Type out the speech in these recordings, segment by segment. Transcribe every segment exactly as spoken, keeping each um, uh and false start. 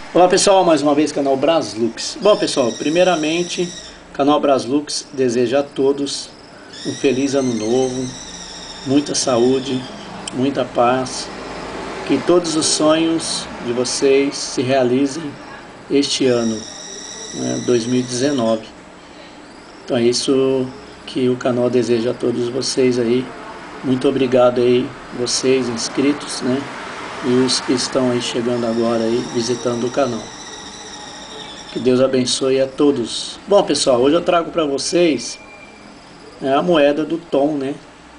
Olá pessoal, mais uma vez canal Braslux. Bom pessoal, primeiramente, canal Braslux deseja a todos um feliz ano novo, muita saúde, muita paz, que todos os sonhos de vocês se realizem este ano, né, dois mil e dezenove. Então é isso que o canal deseja a todos vocês aí. Muito obrigado aí, vocês inscritos, né? E os que estão aí chegando agora aí, visitando o canal. Que Deus abençoe a todos. Bom pessoal, hoje eu trago para vocês é, a moeda do Tom, né?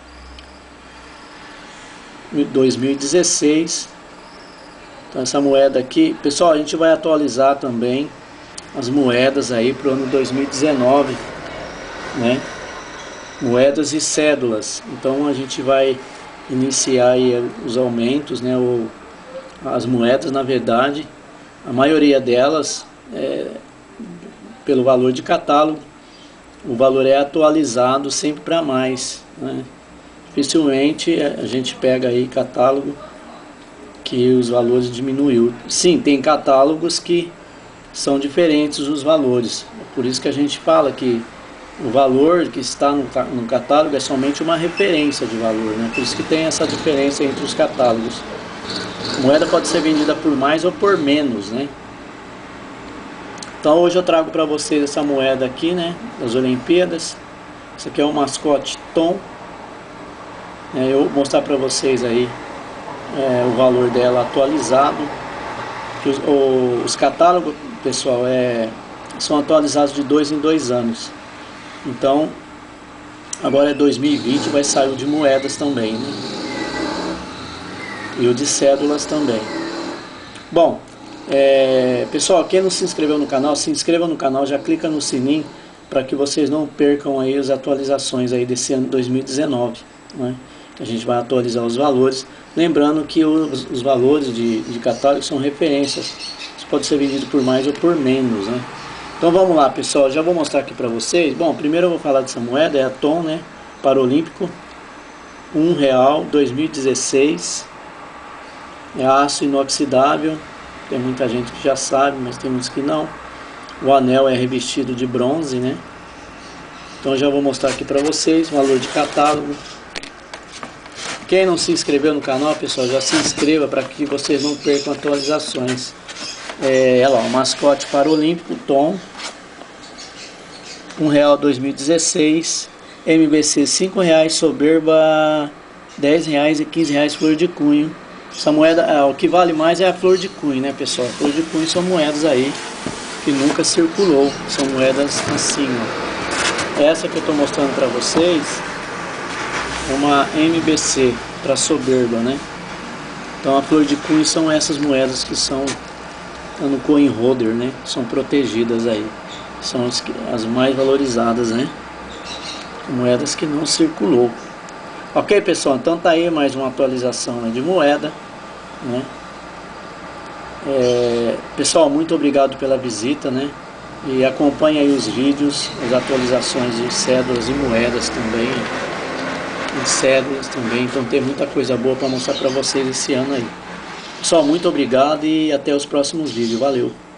dois mil e dezesseis. Então essa moeda aqui, pessoal, a gente vai atualizar também as moedas aí para o ano dois mil e dezenove, né? Moedas e cédulas. Então a gente vai iniciar aí os aumentos, né? Ou as moedas, na verdade, a maioria delas é, pelo valor de catálogo, o valor é atualizado sempre para mais, né? Dificilmente a gente pega aí catálogo que os valores diminuiu. Sim, tem catálogos que são diferentes os valores. É por isso que a gente fala que o valor que está no, no catálogo é somente uma referência de valor, né? Por isso que tem essa diferença entre os catálogos. A moeda pode ser vendida por mais ou por menos, né? Então hoje eu trago para vocês essa moeda aqui, né? Das Olimpíadas. Isso aqui é o mascote Tom. É, eu vou mostrar para vocês aí é, o valor dela atualizado. Os, o, os catálogos, pessoal, é, são atualizados de dois em dois anos. Então, agora é dois mil e vinte, vai sair o de moedas também, né? E o de cédulas também. Bom, é, pessoal, quem não se inscreveu no canal, se inscreva no canal, já clica no sininho para que vocês não percam aí as atualizações aí desse ano dois mil e dezenove, né? A gente vai atualizar os valores, lembrando que os, os valores de, de catálogo são referências, isso pode ser vendido por mais ou por menos, né? Então vamos lá pessoal, já vou mostrar aqui para vocês. Bom, primeiro eu vou falar dessa moeda, é a Tom, né? Paralímpico, um real, dois mil e dezesseis. É aço inoxidável, tem muita gente que já sabe, mas tem muitos que não. O anel é revestido de bronze, né? Então já vou mostrar aqui para vocês, valor de catálogo. Quem não se inscreveu no canal, pessoal, já se inscreva para que vocês não percam atualizações. É, olha lá, o mascote paralímpico Tom, um real dois mil e dezesseis, M B C cinco reais, soberba dez reais e quinze reais flor de cunho. Essa moeda, é, o que vale mais é a flor de cunho, né pessoal? A flor de cunho são moedas aí que nunca circulou, são moedas assim, ó. Essa que eu estou mostrando para vocês é uma M B C para soberba, né? Então a flor de cunho são essas moedas que são no coin holder, né? São protegidas aí, são as, as mais valorizadas, né? Moedas que não circulou. Ok pessoal, então tá aí mais uma atualização, né, de moeda, né? É, pessoal, muito obrigado pela visita, né? E acompanhe aí os vídeos, as atualizações de cédulas e moedas também, em cédulas também. Então tem muita coisa boa para mostrar para vocês esse ano aí. Pessoal, muito obrigado e até os próximos vídeos. Valeu!